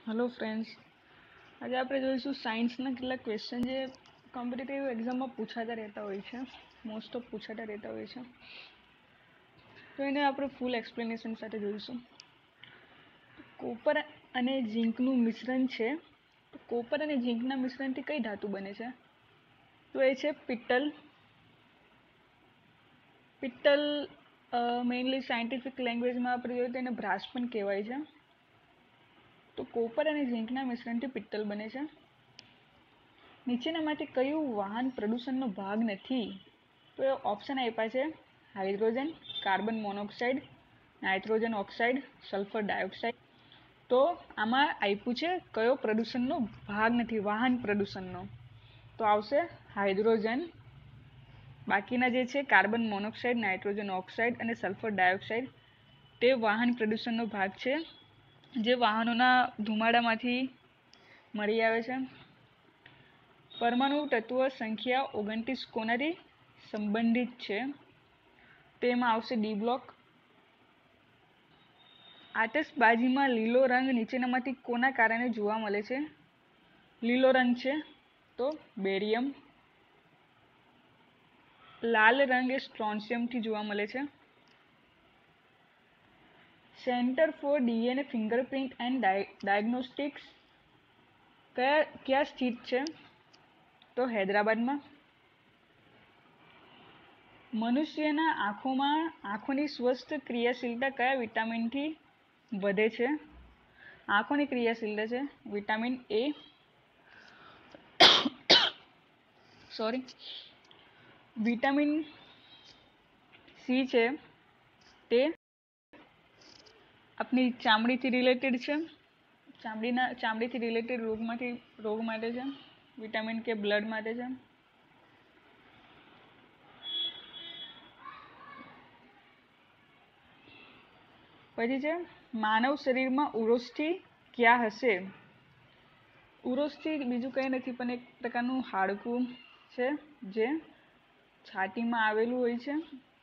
Hello friends, आज आप જોઈશું સાયન્સના કેટલાક ક્વેશ્ચન જે કોમ્પિટિટિવ એક્ઝામમાં પૂછાતા રહેતા હોય છે, મોસ્ટ ઓફ પૂછાતા રહેતા હોય છે. તો એને આપણે ફૂલ એક્સપ્લેનેશન સાથે જોઈશું. કોપર અને ઝીંકનું મિશ્રણ છે. તો કોપર અને ઝીંકના મિશ્રણથી કઈ ધાતુ બને છે? તો એ છે પિત્તલ. પિત્તલ મેઇનલી સાયન્ટિફિક લેંગ્વેજમાં આપણે જોઈએ તો એને બ્રાસ પણ કહેવાય છે. તો કોપર અને ઝીંકના મિશ્રણથી પિત્તલ બને છે. નીચેનામાંથી કયું વાહન પ્રદૂષણનો ભાગ નથી? તો એ ઓપ્શન આપ્યા છે hydrogen, carbon monoxide, nitrogen oxide, sulphur dioxide. તો આમાં આપ્યું છે કયો પ્રદૂષણનો ભાગ નથી વાહન પ્રદૂષણનો, તો આવશે હાઇડ્રોજન. બાકીના જે છે કાર્બન મોનોક્સાઇડ, નાઇટ્રોજન ઓક્સાઇડ અને સલ્ફર ડાયોક્સાઇડ તે વાહન પ્રદૂષણનો ભાગ છે, જે વાહનોના ધુમાડામાંથી મળી આવે છે. પરમાણુ તત્વ સંખ્યા 29 કોનાથી સંબંધિત છે? તેમાં આવશે ડી બ્લોક. આતશબાજીમાં લીલો રંગ નીચેનામાંથી કોના કારણે જોવા મળે છે? લીલો રંગ છે તો બેરિયમ. લાલ રંગ એ સ્ટ્રોન્શિયમથી જોવા મળે છે. Centre for DNA fingerprint and diagnostics ક્યાં સ્થિત છે? તો હૈદરાબાદમાં. મનુષ્યના આંખોની સ્વસ્થ ક્રિયાશીલતા કયા વિટામિનથી વધે છે? આંખોની ક્રિયાશીલતા છે વિટામિન એ. વિટામિન સી છે તે આપણી ચામડીથી રિલેટેડ છે. ચામડીથી રિલેટેડ રોગ માટે છે. વિટામિન કે બ્લડ માટે છે. પછી છે માનવ શરીરમાં ઉરોસ્થિ ક્યાં હશે? ઉરોસ્થિ બીજું કંઈ નથી પણ એક પ્રકારનું હાડકું છે જે છાતીમાં આવેલું હોય છે.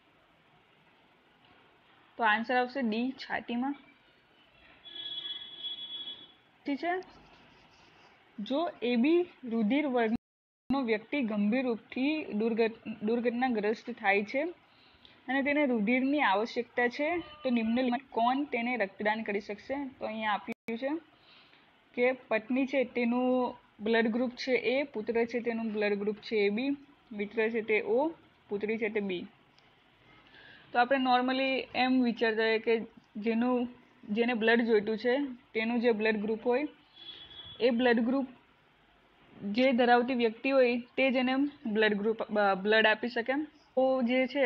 તો આન્સર આવશે ડી, છાતીમાં. છે જો એબી રુધિર વર્ગનો વ્યક્તિ ગંભીર રૂપથી દુર્ઘટનાગ્રસ્ત થાય છે અને તેને રુધિરની આવશ્યકતા છે, તો નિમ્નલિખિત કોણ તેને રક્તદાન કરી શકશે? તો અહીંયા આપ્યું છે કે પત્ની છે તેનું બ્લડ ગ્રુપ છે એ, પુત્ર છે તેનું બ્લડ ગ્રુપ છે એ બી, મિત્ર છે તે ઓ, પુત્રી છે તે બી. તો આપણે નોર્મલી એમ વિચારતા હોય કે જેને બ્લડ જોઈતું છે તેનું જે બ્લડ ગ્રુપ હોય એ બ્લડ ગ્રુપ જે ધરાવતી વ્યક્તિ હોય તે જ એને બ્લડ આપી શકે. તો જે છે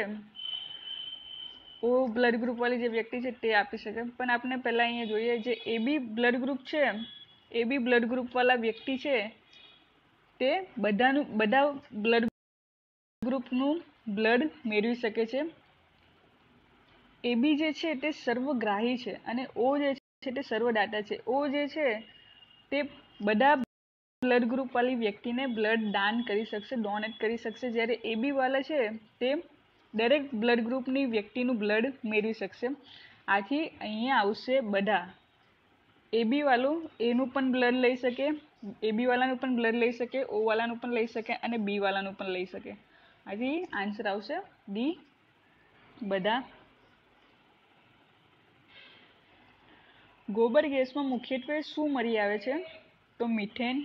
ઓ બ્લડ ગ્રુપ વાળી જે વ્યક્તિ છે તે આપી શકે. પણ આપણે પહેલા અહીંયા જોઈએ જે એબી બ્લડ ગ્રુપ છે, એબી બ્લડ ગ્રુપ વાળા વ્યક્તિ છે તે બધા બ્લડ ગ્રુપનું બ્લડ મેળવી શકે છે. એબી જે છે તે સર્વગ્રાહી છે અને ઓ જે છે તે સર્વદાતા છે. ઓ જે છે તે બધા બ્લડ ગ્રુપ વાળી વ્યક્તિને બ્લડ દાન કરી શકશે, ડોનેટ કરી શકશે, જ્યારે એબી વાળા છે તે દરેક બ્લડ ગ્રુપની વ્યક્તિનું બ્લડ મેળવી શકશે. આથી અહીંયા આવશે બધા. એબી વાળું એનું પણ બ્લડ લઈ શકે, એબી વાળાનું પણ બ્લડ લઈ શકે, ઓ વાળાનું પણ લઈ શકે અને બી વાળાનું પણ લઈ શકે. આથી આન્સર આવશે ડી, બધા. ગોબર ગેસમાં મુખ્યત્વે શું મળી આવે છે? તો મિથેન.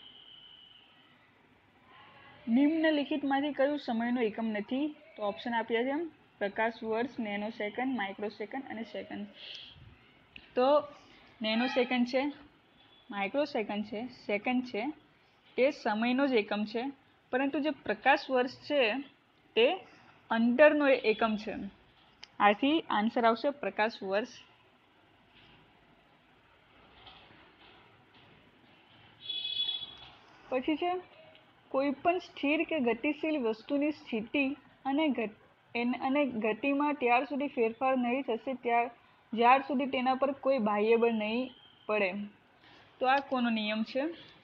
નિમ્નલિખિતમાંથી કયું સમયનો એકમ નથી? તો ઓપ્શન આપ્યા છે પ્રકાશ વર્ષ, નેનો સેકન્ડ, માઇક્રો સેકન્ડ અને સેકન્ડ. તો નેનો સેકન્ડ છે, માઇક્રો સેકન્ડ છે, સેકન્ડ છે તે સમયનો જ એકમ છે, પરંતુ જે પ્રકાશ વર્ષ છે તે અંતરનો એકમ છે. આથી આન્સર આવશે પ્રકાશ વર્ષ. પછી છે કોઈ પણ સ્થિર કે ગતિશીલ વસ્તુની સ્થિતિ અને ગતિમાં ત્યાર સુધી ફેરફાર નહીં થશે જ્યાર સુધી તેના પર કોઈ બાહ્ય બળ નહીં પડે. તો આ કોનો નિયમ છે?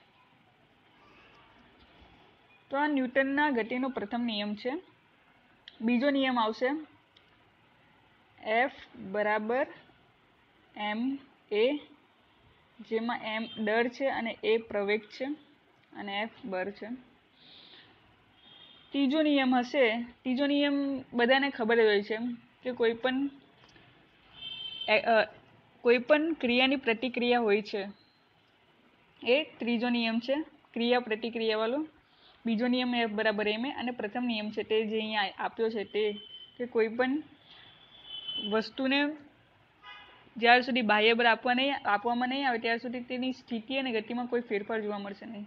તો આ ન્યૂટનના ગતિનો પ્રથમ નિયમ છે. બીજો નિયમ આવશે F = ma જેમાં એમ દર છે અને એ પ્રવેગ છે અને એફ બળ છે. ત્રીજો નિયમ હશે, ત્રીજો નિયમ બધાને ખબર જ હોય છે કે કોઈ પણ ક્રિયાની પ્રતિક્રિયા હોય છે, એ ત્રીજો નિયમ છે ક્રિયા પ્રતિક્રિયા વાળો. બીજો નિયમ F બરાબર ma અને પ્રથમ નિયમ છે તે જે અહીંયા આપ્યો છે તે કે કોઈ પણ વસ્તુને જ્યાર સુધી બાહ્ય બળ આપવામાં નહીં આવે ત્યાર સુધી તેની સ્થિતિ અને ગતિમાં કોઈ ફેરફાર જોવા મળશે નહીં.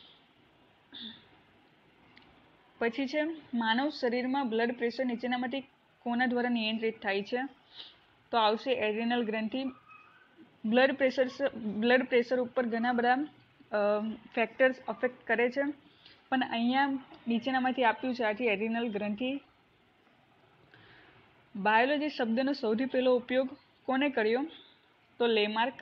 પછી છે માનવ શરીરમાં બ્લડ પ્રેશર નીચેનામાંથી કોના દ્વારા નિયંત્રિત થાય છે? તો આવશે એડ્રિનલ ગ્રંથિ. બ્લડ પ્રેશર ઉપર ઘણા બધા ફેક્ટર્સ અફેક્ટ કરે છે, પણ અહીંયા નીચેનામાંથી આપ્યું છે આથી એડ્રિનલ ગ્રંથિ. બાયોલોજી શબ્દનો સૌથી પહેલો ઉપયોગ કોને કર્યો? તો લેમાર્ક.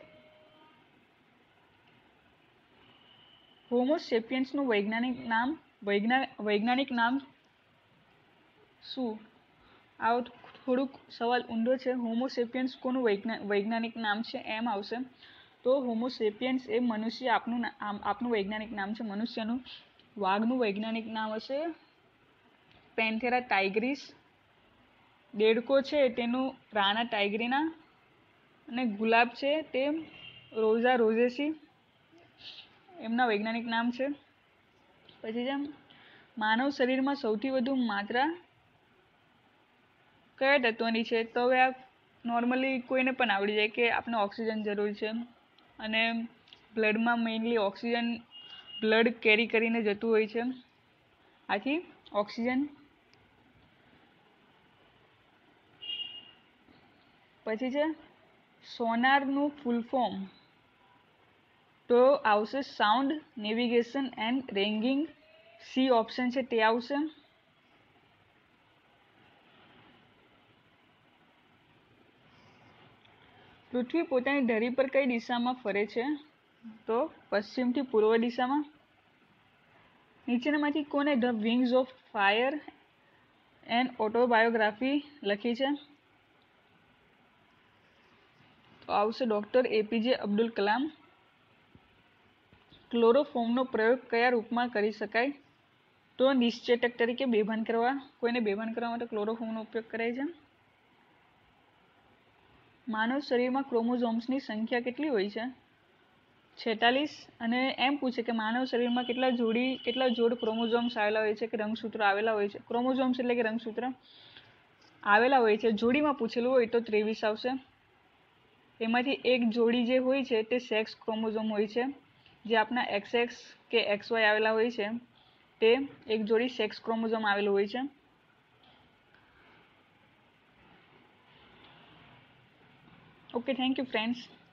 હોમો સેપિયન્સનું વૈજ્ઞાનિક નામ શું? આવો થોડુંક સવાલ ઊંડો છે. હોમો સેપિયન્સ કોનું વૈજ્ઞાનિક નામ છે? એમ આવશે. તો હોમો સેપિયન્સ એ મનુષ્ય આપનું વૈજ્ઞાનિક નામ છે મનુષ્યનું. વાઘનું વૈજ્ઞાનિક નામ હશે પેન્થેરા ટાઇગ્રીસ. દેડકો છે તેનું રાના ટાઇગ્રીના. અને ગુલાબ છે તે રોઝા રોઝેસી એમના વૈજ્ઞાનિક નામ છે. પછી જેમ માનવ શરીરમાં સૌથી વધુ માત્રા કયા તત્વની છે? તો હવે આ નોર્મલી કોઈને પણ આવડી જાય કે આપણે ઓક્સિજન જરૂર છે અને બ્લડમાં મેઇનલી ઓક્સિજન બ્લડ કેરી કરીને જતું હોય છે, આથી ઓક્સિજન. પછી છે સોનારનું ફૂલ ફોર્મ, તો આવશે sound navigation and ranging. C option છે તે આવશે. પૃથ્વી પોતાની ધરી પર કઈ દિશામાં ફરે છે? તો પશ્ચિમથી પૂર્વ દિશામાં. નીચેનામાંથી કોને the wings of fire and autobiography લખી છે? તો આવશે ડોક્ટર એપીજે અબ્દુલ કલામ. ક્લોરોફોર્મનો પ્રયોગ કયા રૂપમાં કરી શકાય? તો નિશ્ચેતક તરીકે કોઈને બેભાન કરવા માટે ક્લોરોફોર્મનો ઉપયોગ કરાય છે. માનવ શરીરમાં ક્રોમોઝોમ્સની સંખ્યા કેટલી હોય છે? 46. અને એમ પૂછે કે માનવ શરીરમાં કેટલા જોડ ક્રોમોઝોમ્સ આવેલા હોય છે કે રંગસૂત્રો આવેલા હોય છે. ક્રોમોઝોમ્સ એટલે કે રંગસૂત્ર આવેલા હોય છે. જોડીમાં પૂછેલું હોય તો 23 આવશે. એમાંથી એક જોડી જે હોય છે તે સેક્સ ક્રોમોઝોમ હોય છે. જે આપણા XX કે XY આવેલા હોય છે તે એક જોડી સેક્સ ક્રોમોઝોમ આવેલું હોય છે. Okay, thank you friends.